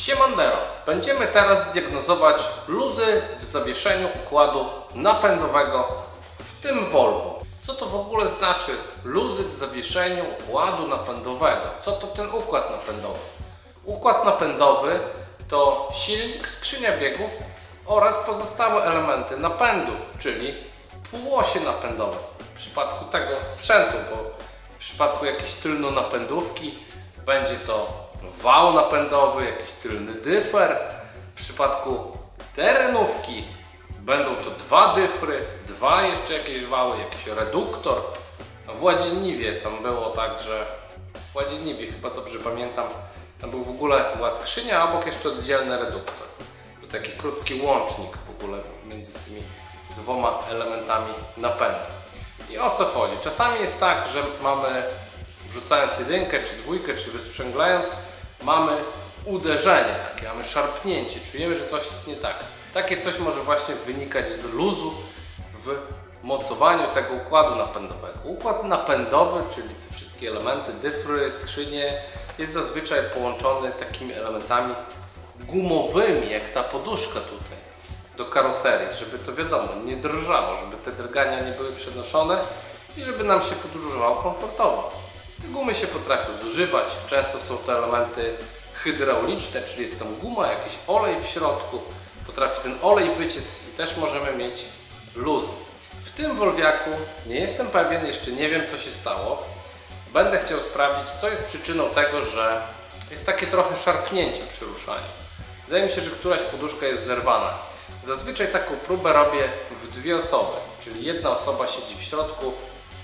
Siemandero, będziemy teraz diagnozować luzy w zawieszeniu układu napędowego w tym Volvo. Co to w ogóle znaczy luzy w zawieszeniu układu napędowego? Co to ten układ napędowy? Układ napędowy to silnik, skrzynia biegów oraz pozostałe elementy napędu, czyli półosie napędowe w przypadku tego sprzętu, bo w przypadku jakiejś tylnonapędówki będzie to wał napędowy, jakiś tylny dyfer. W przypadku terenówki będą to dwa dyfry, dwa jeszcze jakieś wały, jakiś reduktor. W Ładzieniwie tam było tak, że w Ładzieniwie chyba dobrze pamiętam, tam był w ogóle była skrzynia, a obok jeszcze oddzielny reduktor. To taki krótki łącznik w ogóle między tymi dwoma elementami napędu. I o co chodzi? Czasami jest tak, że mamy, wrzucając jedynkę, czy dwójkę, czy wysprzęglając, mamy uderzenie takie, mamy szarpnięcie, czujemy, że coś jest nie tak. Takie coś może właśnie wynikać z luzu w mocowaniu tego układu napędowego. Układ napędowy, czyli te wszystkie elementy, dyfry, skrzynie, jest zazwyczaj połączony takimi elementami gumowymi, jak ta poduszka tutaj, do karoserii, żeby to wiadomo, nie drżało, żeby te drgania nie były przenoszone i żeby nam się podróżowało komfortowo. Te gumy się potrafią zużywać, często są to elementy hydrauliczne, czyli jest tam guma, jakiś olej w środku, potrafi ten olej wyciec i też możemy mieć luzy. W tym Volviaku nie jestem pewien, jeszcze nie wiem co się stało. Będę chciał sprawdzić, co jest przyczyną tego, że jest takie trochę szarpnięcie przy ruszaniu. Wydaje mi się, że któraś poduszka jest zerwana. Zazwyczaj taką próbę robię w dwie osoby, czyli jedna osoba siedzi w środku,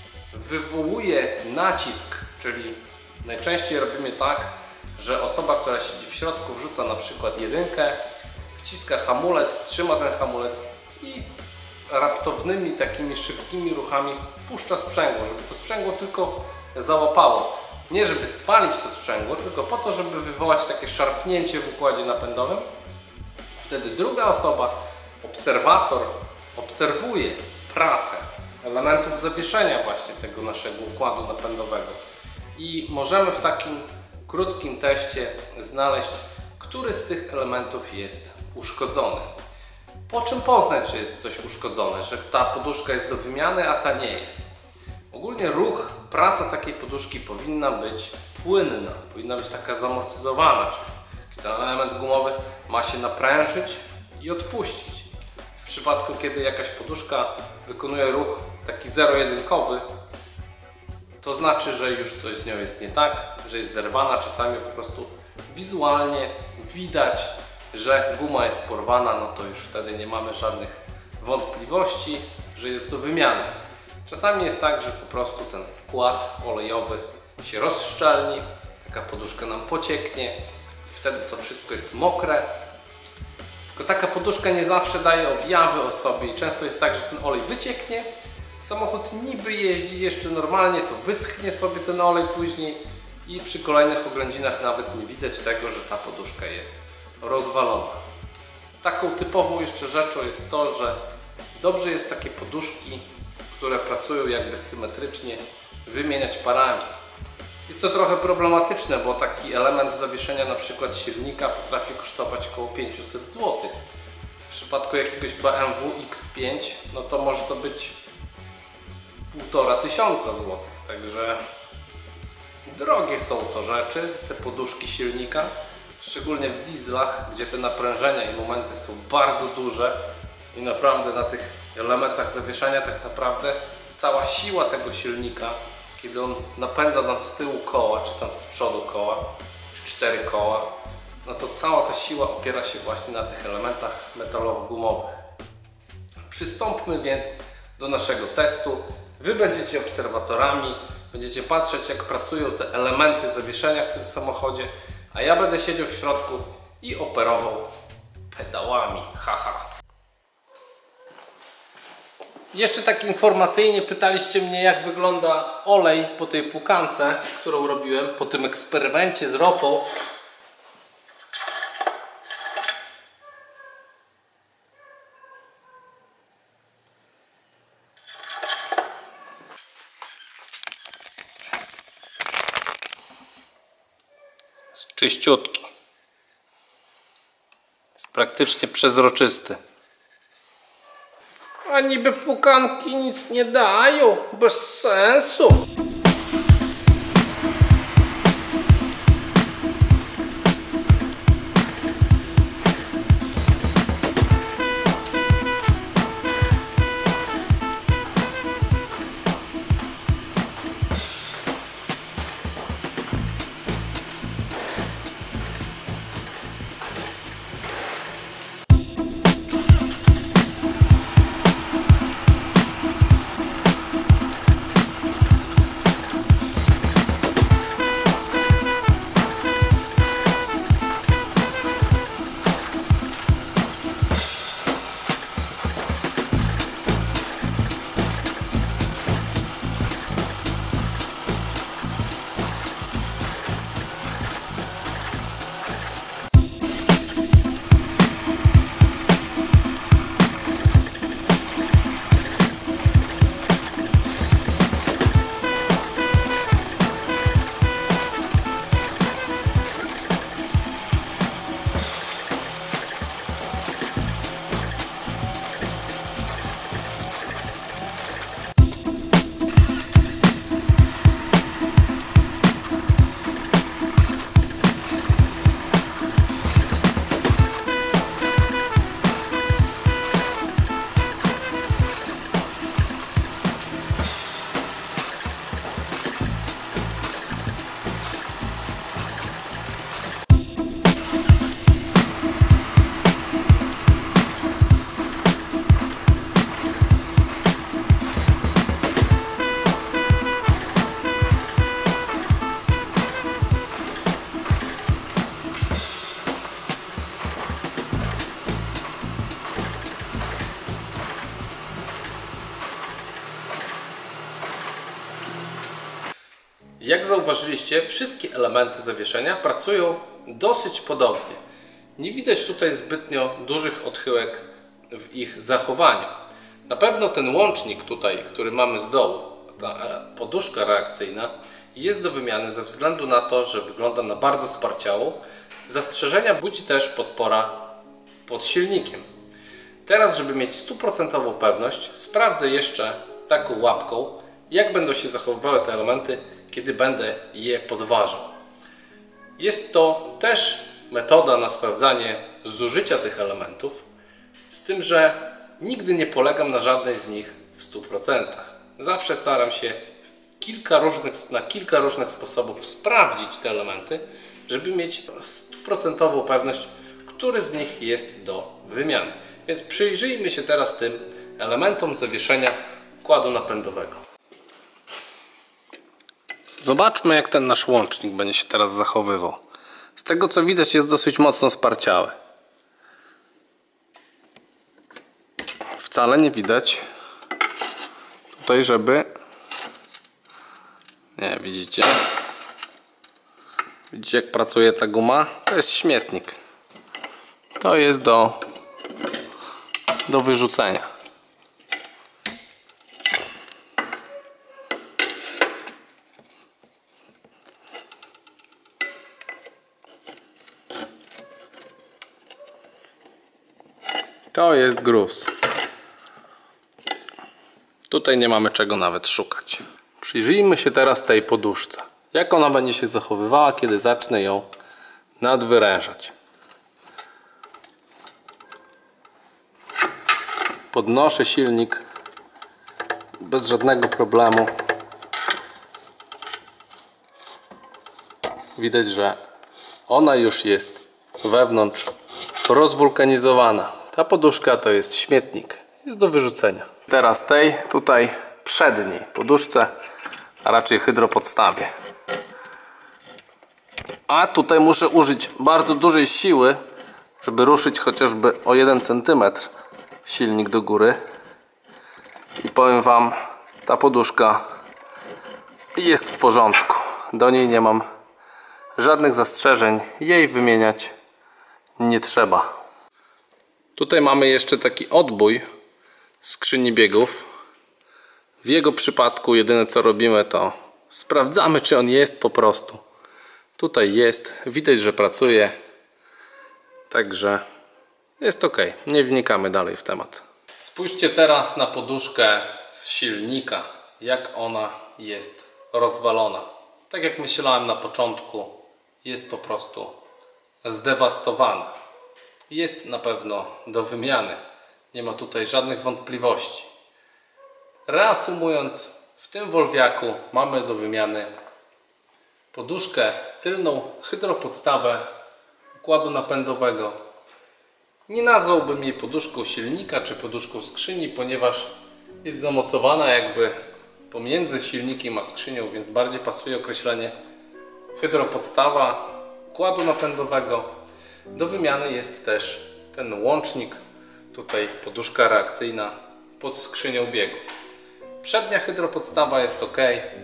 wywołuje nacisk, czyli najczęściej robimy tak, że osoba, która siedzi w środku, wrzuca na przykład jedynkę, wciska hamulec, trzyma ten hamulec i raptownymi takimi szybkimi ruchami puszcza sprzęgło, żeby to sprzęgło tylko załapało. Nie żeby spalić to sprzęgło, tylko po to, żeby wywołać takie szarpnięcie w układzie napędowym. Wtedy druga osoba, obserwator, obserwuje pracę elementów zawieszenia właśnie tego naszego układu napędowego. I możemy w takim krótkim teście znaleźć, który z tych elementów jest uszkodzony. Po czym poznać, że jest coś uszkodzone, że ta poduszka jest do wymiany, a ta nie jest. Ogólnie ruch, praca takiej poduszki powinna być płynna, powinna być taka zamortyzowana, czyli ten element gumowy ma się naprężyć i odpuścić. W przypadku, kiedy jakaś poduszka wykonuje ruch taki zero-jedynkowy, to znaczy, że już coś z nią jest nie tak, że jest zerwana. Czasami po prostu wizualnie widać, że guma jest porwana, no to już wtedy nie mamy żadnych wątpliwości, że jest do wymiany. Czasami jest tak, że po prostu ten wkład olejowy się rozszczelni, taka poduszka nam pocieknie i wtedy to wszystko jest mokre. Tylko taka poduszka nie zawsze daje objawy o sobie i często jest tak, że ten olej wycieknie, samochód niby jeździ jeszcze normalnie, to wyschnie sobie ten olej później i przy kolejnych oględzinach nawet nie widać tego, że ta poduszka jest rozwalona. Taką typową jeszcze rzeczą jest to, że dobrze jest takie poduszki, które pracują jakby symetrycznie, wymieniać parami. Jest to trochę problematyczne, bo taki element zawieszenia na przykład silnika potrafi kosztować około 500 zł. W przypadku jakiegoś BMW X5 no to może to być 1500 zł. Także drogie są to rzeczy, te poduszki silnika, szczególnie w dieslach, gdzie te naprężenia i momenty są bardzo duże i naprawdę na tych elementach zawieszenia tak naprawdę cała siła tego silnika, kiedy on napędza nam z tyłu koła, czy tam z przodu koła, czy 4 koła, no to cała ta siła opiera się właśnie na tych elementach metalowo-gumowych. Przystąpmy więc do naszego testu. Wy będziecie obserwatorami, będziecie patrzeć, jak pracują te elementy zawieszenia w tym samochodzie, a ja będę siedział w środku i operował pedałami. Haha. Jeszcze tak informacyjnie pytaliście mnie, jak wygląda olej po tej płukance, którą robiłem, po tym eksperymencie z ropą. Czyściutki. praktycznie przezroczysty. A niby pukanki nic nie dają, bez sensu. Jak zauważyliście, wszystkie elementy zawieszenia pracują dosyć podobnie. Nie widać tutaj zbytnio dużych odchyłek w ich zachowaniu. Na pewno ten łącznik tutaj, który mamy z dołu, ta poduszka reakcyjna, jest do wymiany ze względu na to, że wygląda na bardzo sparciałą. Zastrzeżenia budzi też podpora pod silnikiem. Teraz, żeby mieć 100% pewność, sprawdzę jeszcze taką łapką, jak będą się zachowywały te elementy, kiedy będę je podważał. Jest to też metoda na sprawdzanie zużycia tych elementów, z tym, że nigdy nie polegam na żadnej z nich w 100%. Zawsze staram się na kilka różnych sposobów sprawdzić te elementy, żeby mieć 100% pewność, który z nich jest do wymiany. Więc przyjrzyjmy się teraz tym elementom zawieszenia układu napędowego. Zobaczmy, jak ten nasz łącznik będzie się teraz zachowywał. Z tego co widać, jest dosyć mocno sparciały. Wcale nie widać tutaj, żeby... Nie, widzicie? Widzicie, jak pracuje ta guma? To jest śmietnik. To jest do wyrzucenia. To jest gruz. Tutaj nie mamy czego nawet szukać. Przyjrzyjmy się teraz tej poduszce. Jak ona będzie się zachowywała, kiedy zacznę ją nadwyrężać. Podnoszę silnik bez żadnego problemu. Widać, że ona już jest wewnątrz rozwulkanizowana. Ta poduszka to jest śmietnik. Jest do wyrzucenia. Teraz tej tutaj przedniej poduszce, a raczej hydropodstawie. A tutaj muszę użyć bardzo dużej siły, żeby ruszyć chociażby o 1 cm silnik do góry. I powiem wam, ta poduszka jest w porządku. Do niej nie mam żadnych zastrzeżeń. Jej wymieniać nie trzeba. Tutaj mamy jeszcze taki odbój skrzyni biegów. W jego przypadku jedyne co robimy, to sprawdzamy, czy on jest po prostu. Tutaj jest, widać, że pracuje. Także Jest ok, nie wnikamy dalej w temat. Spójrzcie teraz na poduszkę z silnika, jak ona jest rozwalona. Tak jak myślałem na początku, jest po prostu zdewastowana. Jest na pewno do wymiany. Nie ma tutaj żadnych wątpliwości. Reasumując, w tym Volviaku mamy do wymiany poduszkę tylną, hydropodstawę układu napędowego. Nie nazwałbym jej poduszką silnika czy poduszką skrzyni, ponieważ jest zamocowana jakby pomiędzy silnikiem a skrzynią, więc bardziej pasuje określenie hydropodstawa układu napędowego. Do wymiany jest też ten łącznik, tutaj poduszka reakcyjna pod skrzynią biegów. Przednia hydropodstawa jest ok,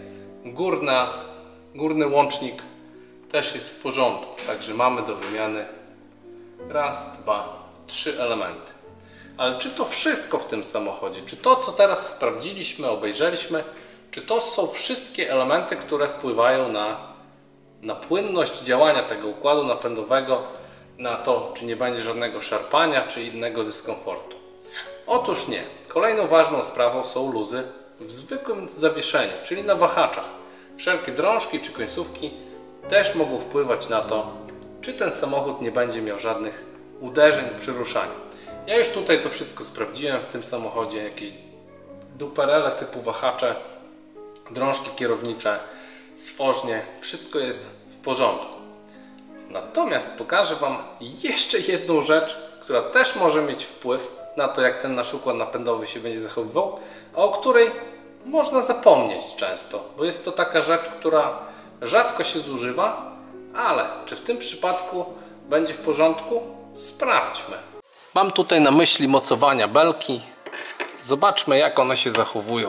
górny łącznik też jest w porządku, także mamy do wymiany raz, dwa, 3 elementy. Ale czy to wszystko w tym samochodzie? Czy to, co teraz sprawdziliśmy, obejrzeliśmy, czy to są wszystkie elementy, które wpływają na płynność działania tego układu napędowego, na to, czy nie będzie żadnego szarpania, czy innego dyskomfortu? Otóż nie. Kolejną ważną sprawą są luzy w zwykłym zawieszeniu, czyli na wahaczach. Wszelkie drążki czy końcówki też mogą wpływać na to, czy ten samochód nie będzie miał żadnych uderzeń przy ruszaniu. Ja już tutaj to wszystko sprawdziłem w tym samochodzie. Jakieś duperele typu wahacze, drążki kierownicze, stworznie, wszystko jest w porządku. Natomiast pokażę Wam jeszcze jedną rzecz, która też może mieć wpływ na to, jak ten nasz układ napędowy się będzie zachowywał, a o której można zapomnieć często, bo jest to taka rzecz, która rzadko się zużywa, ale czy w tym przypadku będzie w porządku? Sprawdźmy. Mam tutaj na myśli mocowania belki. Zobaczmy, jak one się zachowują.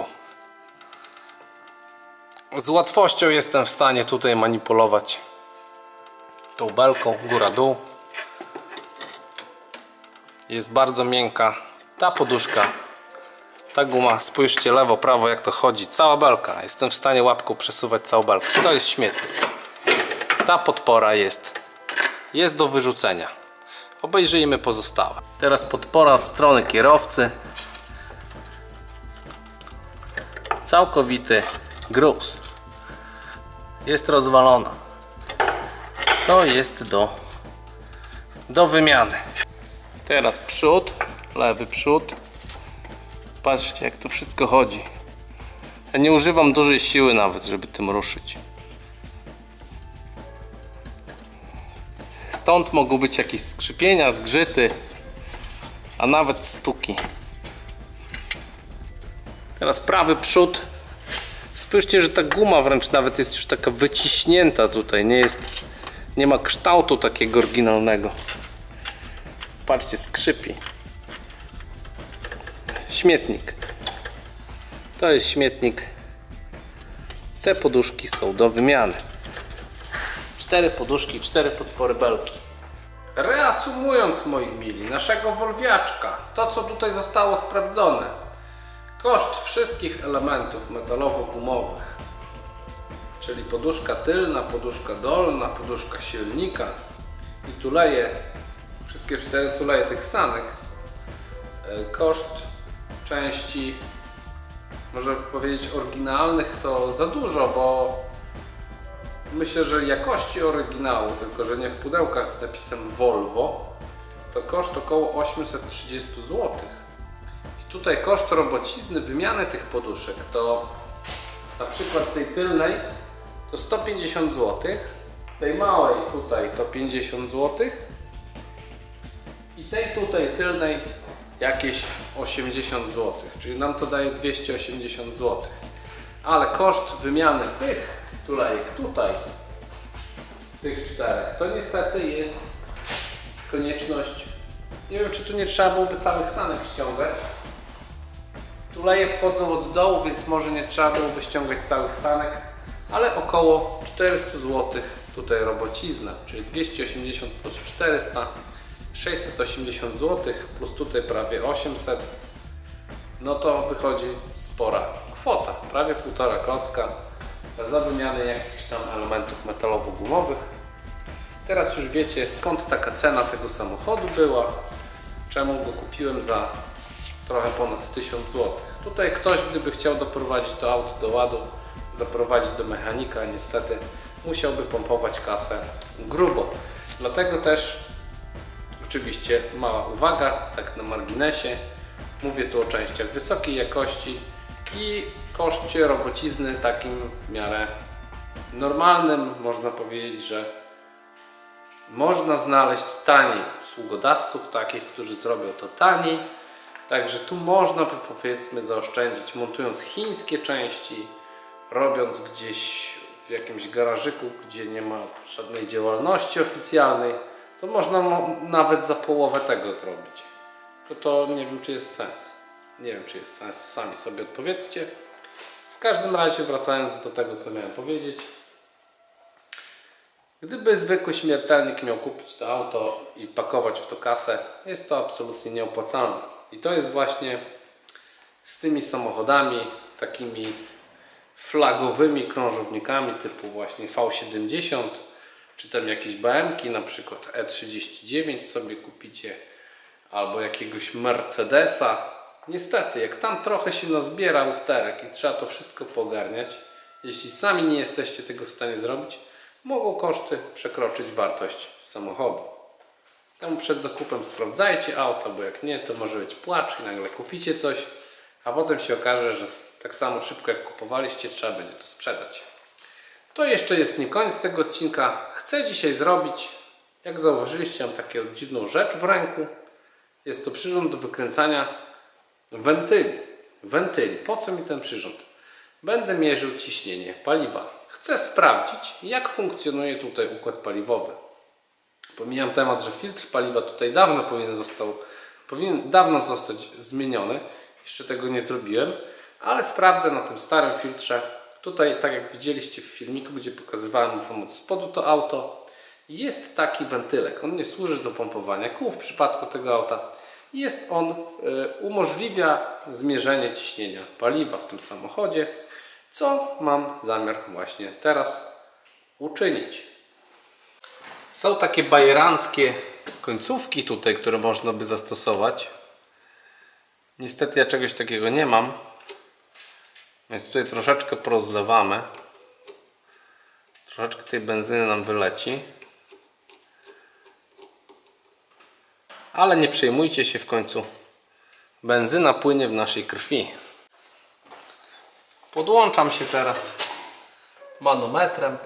Z łatwością jestem w stanie tutaj manipulować tą belką góra-dół. Jest bardzo miękka ta poduszka, ta guma. Spójrzcie lewo, prawo, jak to chodzi. Cała belka. Jestem w stanie łapką przesuwać całą belkę. To jest śmietnik. Ta podpora jest do wyrzucenia. Obejrzyjmy pozostałe. Teraz podpora od strony kierowcy. Całkowity gruz. Jest rozwalona. To jest do wymiany. Teraz przód, lewy przód. Patrzcie, jak to wszystko chodzi. Ja nie używam dużej siły nawet, żeby tym ruszyć. Stąd mogą być jakieś skrzypienia, zgrzyty, a nawet stuki. Teraz prawy przód. Spójrzcie, że ta guma wręcz nawet jest już taka wyciśnięta tutaj. Nie ma kształtu takiego oryginalnego. Patrzcie, skrzypi. Śmietnik. To jest śmietnik. Te poduszki są do wymiany. 4 poduszki, 4 podpory belki. Reasumując, moi mili, naszego Volviaczka, to co tutaj zostało sprawdzone. Koszt wszystkich elementów metalowo-gumowych, czyli poduszka tylna, poduszka dolna, poduszka silnika i tuleje, wszystkie 4 tuleje tych sanek. Koszt części, może powiedzieć oryginalnych, to za dużo, bo myślę, że jakości oryginału, tylko że nie w pudełkach z napisem Volvo, to koszt około 830 zł. I tutaj koszt robocizny wymiany tych poduszek to na przykład tej tylnej to 150 zł, tej małej tutaj to 50 zł i tej tutaj tylnej jakieś 80 zł, czyli nam to daje 280 zł. Ale koszt wymiany tych tulejek tutaj, tych 4, to niestety jest konieczność. Nie wiem, czy tu nie trzeba byłoby całych sanek ściągać. Tuleje wchodzą od dołu, więc może nie trzeba byłoby ściągać całych sanek, ale około 400 zł tutaj robocizna, czyli 280 plus 400, 680 zł, plus tutaj prawie 800, no to wychodzi spora kwota, prawie 1,5 klocka za wymianę jakichś tam elementów metalowo-gumowych. Teraz już wiecie, skąd taka cena tego samochodu była. czemu go kupiłem za trochę ponad 1000 zł. Tutaj ktoś, gdyby chciał doprowadzić to auto do ładu, zaprowadzić do mechanika, niestety musiałby pompować kasę grubo. Dlatego też oczywiście mała uwaga, tak na marginesie, mówię tu o częściach wysokiej jakości i koszcie robocizny takim w miarę normalnym. Można powiedzieć, że można znaleźć taniej usługodawców, takich, którzy zrobią to taniej. Także tu można by, powiedzmy, zaoszczędzić, montując chińskie części, robiąc gdzieś w jakimś garażyku, gdzie nie ma żadnej działalności oficjalnej, to można nawet za połowę tego zrobić. To nie wiem, czy jest sens. Nie wiem, czy jest sens, sami sobie odpowiedzcie. W każdym razie, wracając do tego, co miałem powiedzieć, gdyby zwykły śmiertelnik miał kupić to auto i pakować w to kasę, jest to absolutnie nieopłacalne. I to jest właśnie z tymi samochodami, takimi flagowymi krążownikami typu właśnie V70, czy tam jakieś BM-ki, na przykład E39 sobie kupicie, albo jakiegoś Mercedesa. Niestety, jak tam trochę się nazbiera usterek i trzeba to wszystko poogarniać, jeśli sami nie jesteście tego w stanie zrobić, mogą koszty przekroczyć wartość samochodu. Tam przed zakupem sprawdzajcie auto, bo jak nie, to może być płacz i nagle kupicie coś, a potem się okaże, że tak samo szybko jak kupowaliście, trzeba będzie to sprzedać. To jeszcze jest nie koniec tego odcinka. Chcę dzisiaj zrobić, jak zauważyliście, mam taką dziwną rzecz w ręku. Jest to przyrząd do wykręcania wentyli. Po co mi ten przyrząd? Będę mierzył ciśnienie paliwa. Chcę sprawdzić, jak funkcjonuje tutaj układ paliwowy. Pomijam temat, że filtr paliwa tutaj powinien dawno zostać zmieniony. Jeszcze tego nie zrobiłem, ale sprawdzę na tym starym filtrze. Tutaj, tak jak widzieliście w filmiku, gdzie pokazywałem wam od spodu to auto, jest taki wentylek. On nie służy do pompowania kół w przypadku tego auta. Umożliwia zmierzenie ciśnienia paliwa w tym samochodzie, co mam zamiar właśnie teraz uczynić. Są takie bajeranckie końcówki tutaj, które można by zastosować. Niestety ja czegoś takiego nie mam, więc tutaj troszeczkę porozlewamy. Troszeczkę tej benzyny nam wyleci. Ale nie przejmujcie się, w końcu benzyna płynie w naszej krwi. Podłączam się teraz manometrem.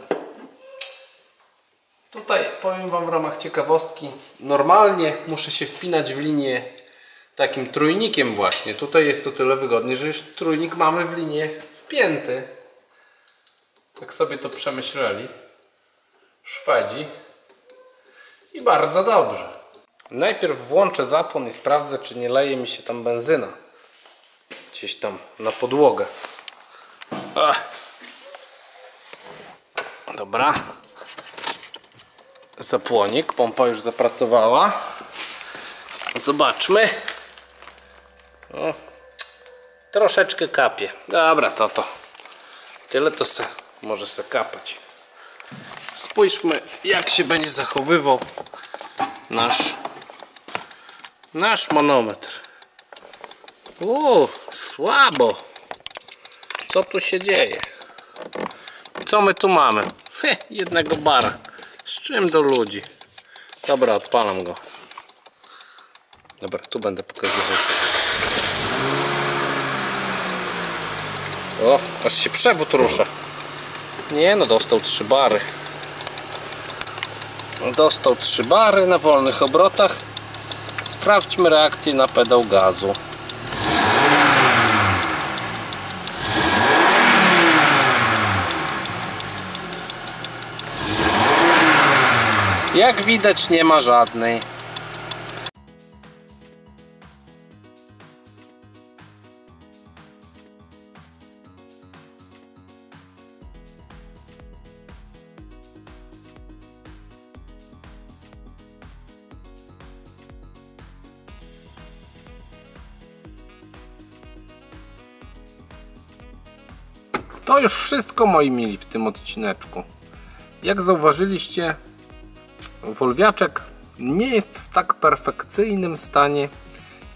Tutaj powiem wam w ramach ciekawostki, normalnie muszę się wpinać w linię takim trójnikiem właśnie. Tutaj jest to tyle wygodnie, że już trójnik mamy w linię wpięty. Tak sobie to przemyśleli Szwedzi i bardzo dobrze. Najpierw włączę zapłon i sprawdzę, czy nie leje mi się tam benzyna gdzieś tam na podłogę. Dobra, zapłonik, pompa już zapracowała. Zobaczmy. O, troszeczkę kapie. Dobra, to tyle to może se kapać. Spójrzmy, jak się będzie zachowywał nasz manometr. Słabo. Co tu się dzieje? Co my tu mamy? Jednego bara. Z czym do ludzi? Dobra, odpalam go. Dobra, tu będę pokazywał. O, aż się przewód rusza. Nie no, dostał 3 bary. Dostał 3 bary na wolnych obrotach. Sprawdźmy reakcję na pedał gazu. Jak widać, nie ma żadnej. To już wszystko, moi mili, w tym odcineczku. Jak zauważyliście, Wolwiaczek nie jest w tak perfekcyjnym stanie,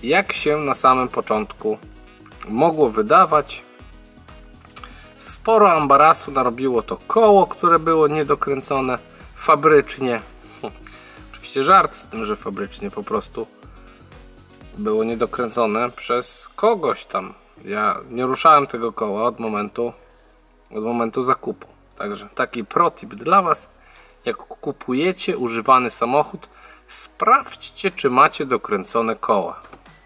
jak się na samym początku mogło wydawać. Sporo ambarasu narobiło to koło, które było niedokręcone fabrycznie. Oczywiście żart z tym, że fabrycznie, po prostu było niedokręcone przez kogoś tam. Ja nie ruszałem tego koła od momentu zakupu. Także taki protip dla Was. Jak kupujecie używany samochód, sprawdźcie, czy macie dokręcone koła.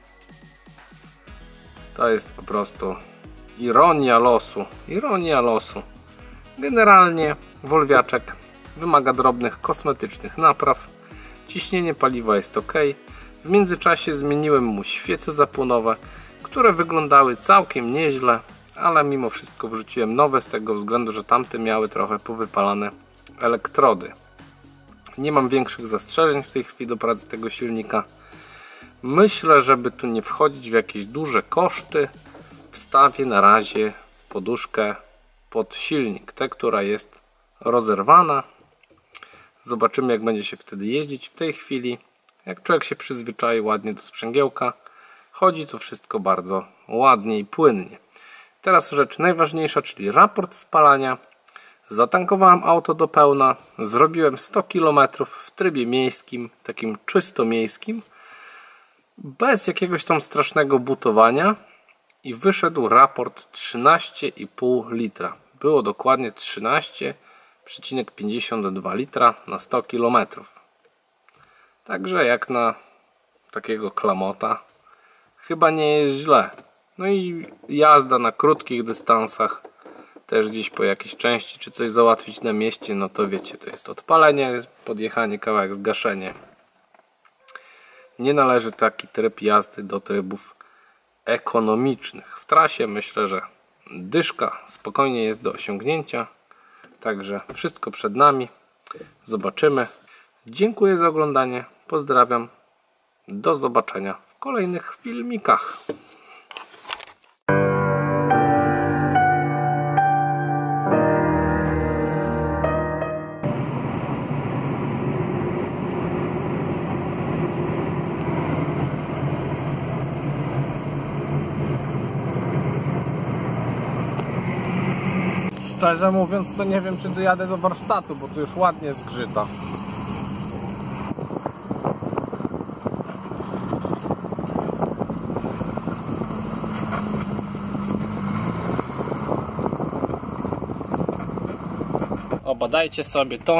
To jest po prostu ironia losu. Ironia losu. Generalnie Wolwiaczek wymaga drobnych kosmetycznych napraw. Ciśnienie paliwa jest ok. W międzyczasie zmieniłem mu świece zapłonowe, które wyglądały całkiem nieźle, ale mimo wszystko wrzuciłem nowe z tego względu, że tamte miały trochę powypalane elektrody. Nie mam większych zastrzeżeń w tej chwili do pracy tego silnika. Myślę, żeby tu nie wchodzić w jakieś duże koszty, wstawię na razie poduszkę pod silnik, tę, która jest rozerwana. Zobaczymy, jak będzie się wtedy jeździć. W tej chwili, jak człowiek się przyzwyczai ładnie do sprzęgiełka, chodzi to wszystko bardzo ładnie i płynnie. Teraz rzecz najważniejsza, czyli raport spalania. Zatankowałem auto do pełna, zrobiłem 100 km w trybie miejskim, takim czysto miejskim, bez jakiegoś tam strasznego butowania i wyszedł raport 13,5 litra. Było dokładnie 13,52 litra na 100 km. Także jak na takiego klamota chyba nie jest źle. No i jazda na krótkich dystansach, też gdzieś po jakiejś części, czy coś załatwić na mieście, no to wiecie, to jest odpalenie, podjechanie, kawałek, zgaszenie. Nie należy taki tryb jazdy do trybów ekonomicznych. W trasie myślę, że dyszka spokojnie jest do osiągnięcia. Także wszystko przed nami. Zobaczymy. Dziękuję za oglądanie. Pozdrawiam. Do zobaczenia w kolejnych filmikach. Szczerze mówiąc, to nie wiem, czy dojadę do warsztatu, bo tu już ładnie zgrzyta. Obadajcie sobie to.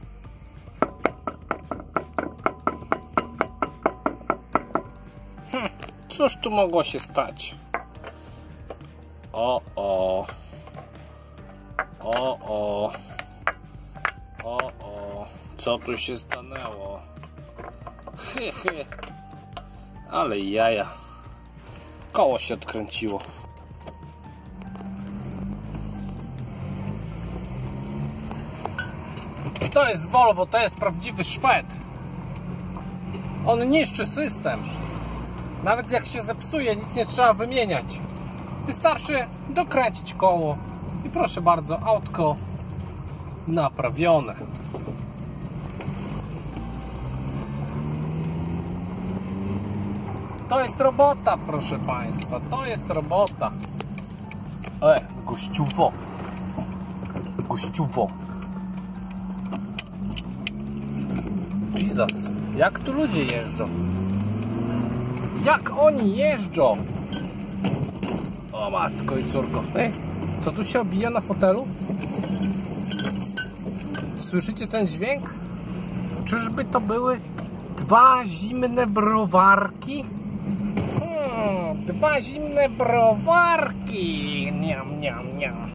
Cóż tu mogło się stać? O. Co tu się stanęło? Ale jaja. Koło się odkręciło. To jest Volvo, to jest prawdziwy Szwed. On niszczy system. Nawet jak się zepsuje, nic nie trzeba wymieniać. Wystarczy dokręcić koło i proszę bardzo, autko naprawione. To jest robota, proszę Państwa, to jest robota. Gościuwo. Gościuwo. Jesus, jak tu ludzie jeżdżą? Jak oni jeżdżą? O matko i córko. Co tu się obija na fotelu? Słyszycie ten dźwięk? Czyżby to były dwa zimne browarki? Dwa zimne browarki. Niam, niam, niam.